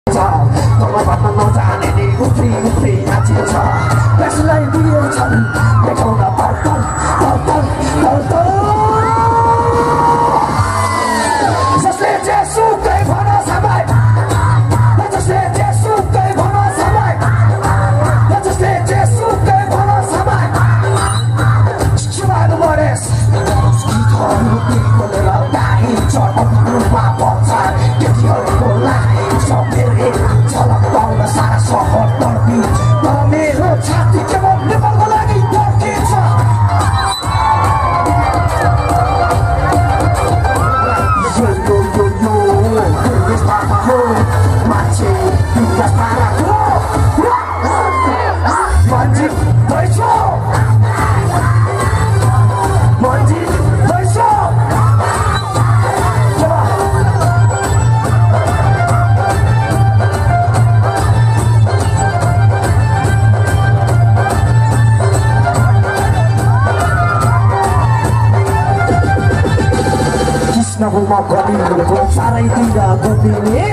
Rumah kami bersarai tidak begini.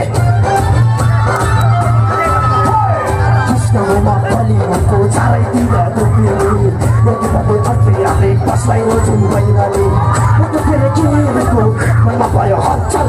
Kisah rumah kami bersarai tidak begini. Yang kita berarti ahli pas lain ujung bayi. Untuk kiri-kiriku mengapa ya harcal.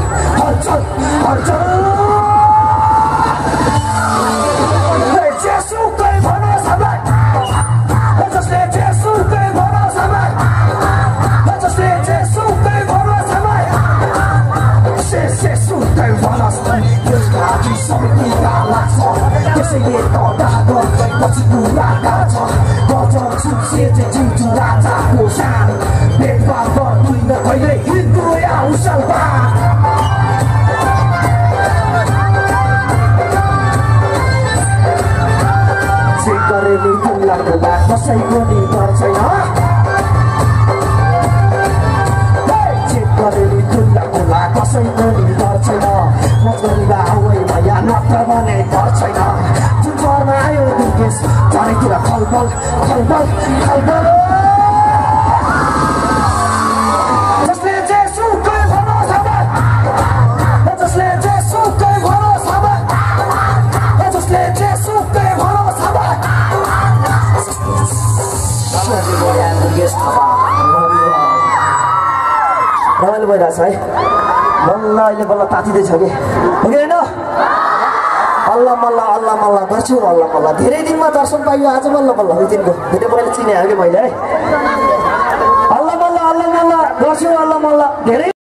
रमाइलो भइरहेछ है बल्ल अहिले बल्ल तातिँदैछ कि होइन अल्ला मल्ला गर्छु अल्ला मल्ला धेरै दिनमा दर्शन पाइयो आज बल्ल बल्ल दिनको धेरै पहिला चिने कि मैले है अल्ला मल्ला गर्छु अल्ला मल्ला धेरै